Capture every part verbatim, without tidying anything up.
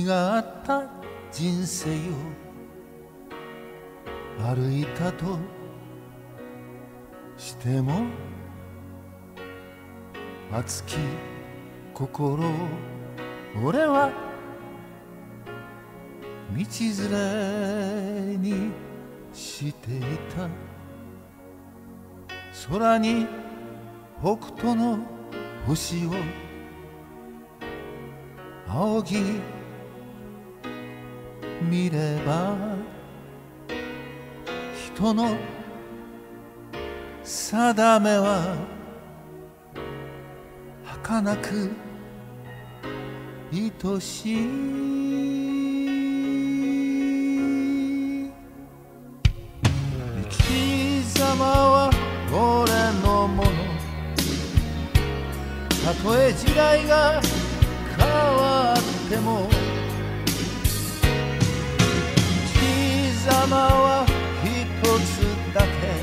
意があった人生を歩いたとしても、熱き心を俺は道連れにしていた。空に北斗の星を仰ぎ見れば、人の定めは儚く愛しい。生き様は俺のもの、たとえ時代が変わっても、生き様は一つだけ、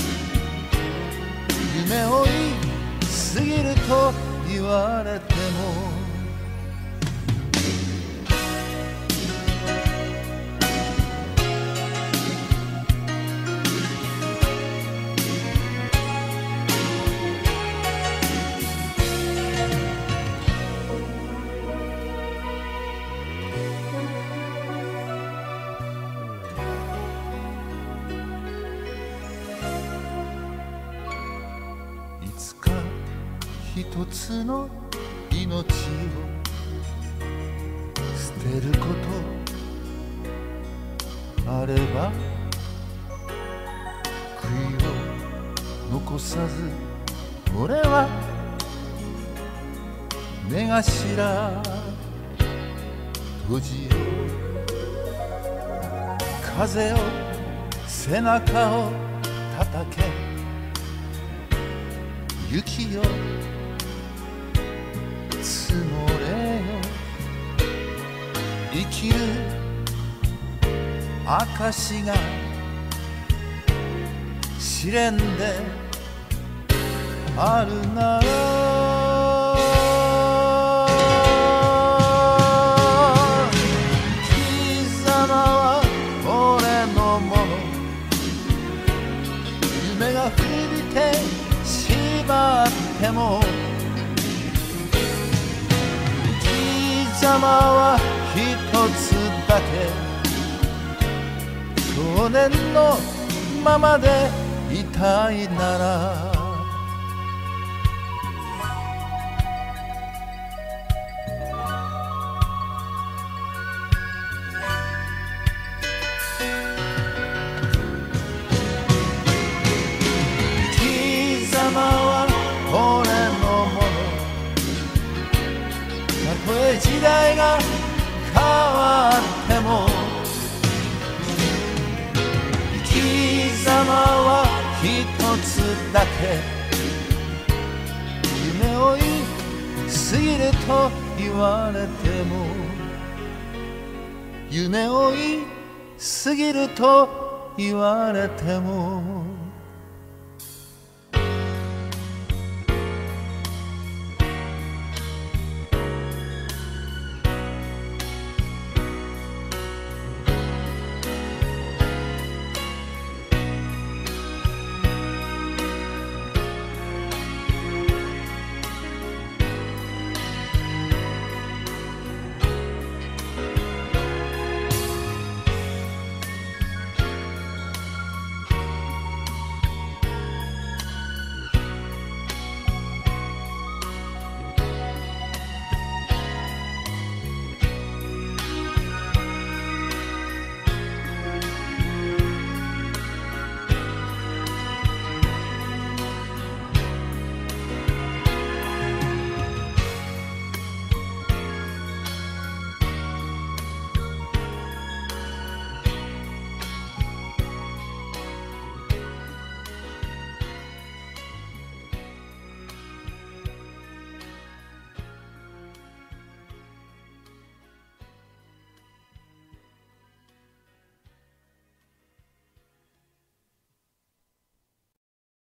夢追い過ぎると言われても、いつか一つの命を捨てることあれば、悔いを残さず俺は目頭閉じよう。風を背中を叩け、雪よ積もれよ。生きる証が試練であるなら、生き様は俺のもの、夢が古びてしまっても、生き様は一つだけ、少年のままでいたいなら。生き様は俺のもの、たとえ時代が変わっても、生き様は一つだけ、夢追い過ぎると言われても、夢追い過ぎると言われても